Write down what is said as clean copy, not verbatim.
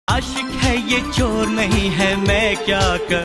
आशिक है ये चोर नहीं है, मैं क्या कर